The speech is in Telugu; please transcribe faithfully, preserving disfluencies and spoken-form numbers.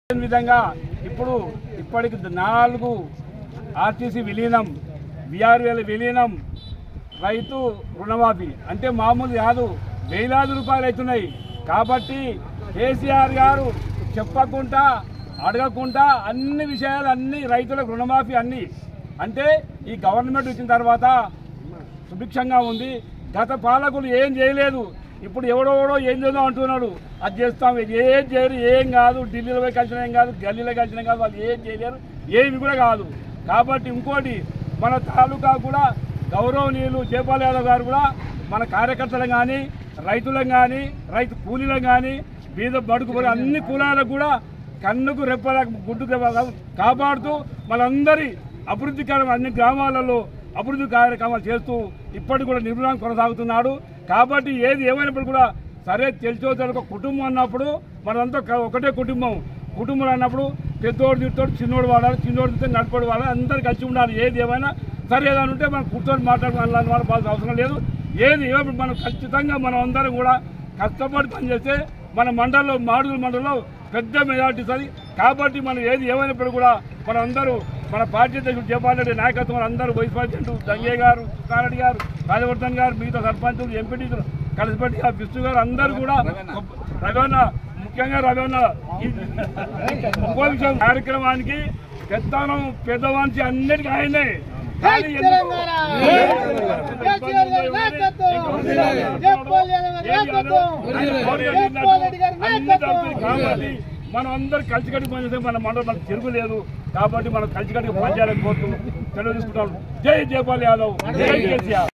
విధంగా ఇప్పుడు ఇప్పటికి నాలుగు ఆర్టీసీ విలీనం, బీఆర్ఎల్ విలీనం, రైతు రుణమాఫీ అంటే మామూలు కాదు, వేలాది రూపాయలు అవుతున్నాయి. కాబట్టి కేసీఆర్ గారు చెప్పకుండా అడగకుండా అన్ని విషయాలు అన్ని రైతులకు రుణమాఫీ అన్ని అంటే ఈ గవర్నమెంట్ వచ్చిన తర్వాత సుభిక్షంగా ఉంది. గత పాలకులు ఏం చేయలేదు. ఇప్పుడు ఎవడెవడో ఏం చేద్దాం అంటున్నాడు. అది చేస్తాం, ఏం చేయరు, ఏం కాదు, ఢిల్లీలో పోయి కలిసిన ఏం కాదు, గల్లీలో కలిసిన కాదు, వాళ్ళు ఏం చేయలేరు, ఏమి కూడా కాదు. కాబట్టి ఇంకోటి మన తాలూకా కూడా గౌరవనీయులు జయపాల్ యాదవ్ గారు కూడా మన కార్యకర్తలు కానీ రైతులకు కానీ రైతు కూలీలకు కానీ బీద బడుగు అన్ని కులాలకు కూడా కన్నుకు రెప్పల గుడ్డు కాపాడుతూ మనందరి అభివృద్ధికరం అన్ని గ్రామాలలో అభివృద్ధి కార్యక్రమాలు చేస్తూ ఇప్పటికి కూడా నిర్మాణం కొనసాగుతున్నాడు. కాబట్టి ఏది ఏమైనప్పుడు కూడా సరే తెలిసో తెలియక కుటుంబం అన్నప్పుడు మనంతా ఒకటే కుటుంబం. కుటుంబం అన్నప్పుడు పెద్దోడు తిట్టోడు చిన్నోడు వాడాలి, చిన్నోడు తిట్టే నడిపోడు వాడాలి, అందరు కలిసి ఉండాలి. ఏది ఏమైనా సరే ఏదైనా ఉంటే మనం కూర్చొని మాట్లాడుకోవాలని వాళ్ళ బాధ అవసరం లేదు. ఏది ఏమైనా మనం ఖచ్చితంగా మనం అందరం కూడా కష్టపడి పనిచేస్తే మన మండలంలో మాడుగుల మండలంలో పెద్ద మెజార్టీ సరి. కాబట్టి మనం ఏది ఏమైనప్పుడు కూడా మనం అందరూ మన పార్టీ అధ్యక్షుడు జయపాల్ రెడ్డి నాయకత్వం అందరూ వైస్ ప్రెసిడెంట్ దంగే గారు, కృష్ణారెడ్డి గారు, రాజవర్ధన్ గారు, మిగతా సర్పంచులు, ఎంపీటీలు, కలిసిపెట్టి విష్ణు గారు అందరూ కూడా రవాణా ముఖ్యంగా రవాణా ఉప విషయం కార్యక్రమానికి పెద్దనం పెద్దవాంచి అన్నిటికీ ఆయనే. కాబట్టి మనం అందరూ కలిసికట్టుకు పనిచేస్తే మన మండలం మనకు తిరుగులేదు. కాబట్టి మనం కలిసికట్టుకు పనిచేయాలని కోరుతూ తెలియజేసుకుంటాం. జై జయపాల్ యాదవ్, జై కేసీఆర్.